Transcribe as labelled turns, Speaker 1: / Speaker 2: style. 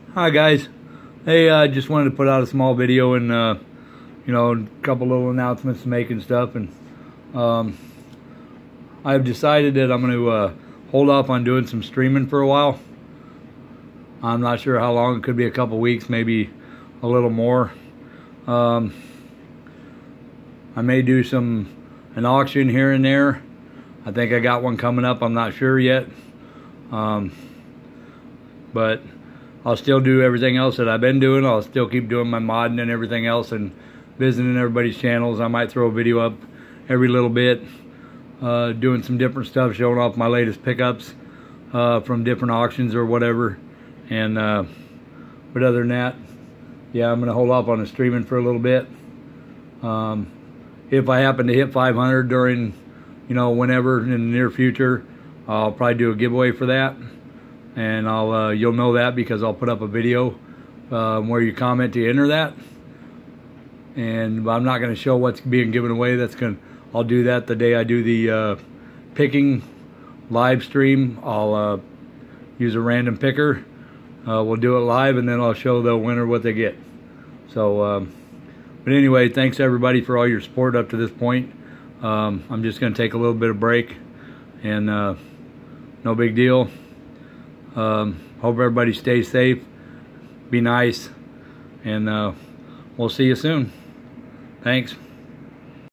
Speaker 1: Hi guys. Hey, I just wanted to put out a small video and you know, a couple little announcements to make and stuff. And I've decided that I'm going to hold off on doing some streaming for a while. I'm not sure how long. It could be a couple weeks, maybe a little more. I may do an auction here and there. I think I got one coming up. I'm not sure yet. But I'll still do everything else that I've been doing. I'll still keep doing my modding and everything else and visiting everybody's channels. I might throw a video up every little bit, doing some different stuff, showing off my latest pickups from different auctions or whatever. And but other than that, yeah, I'm gonna hold off on the streaming for a little bit. If I happen to hit 500 during, you know, whenever in the near future, I'll probably do a giveaway for that. And you'll know that because I'll put up a video where you comment to enter that. And I'm not going to show what's being given away. I'll do that the day I do the picking live stream. I'll use a random picker. We'll do it live, and then I'll show the winner what they get. So, but anyway, thanks everybody for all your support up to this point. I'm just going to take a little bit of break, and no big deal. Hope everybody stays safe, be nice, and we'll see you soon. Thanks.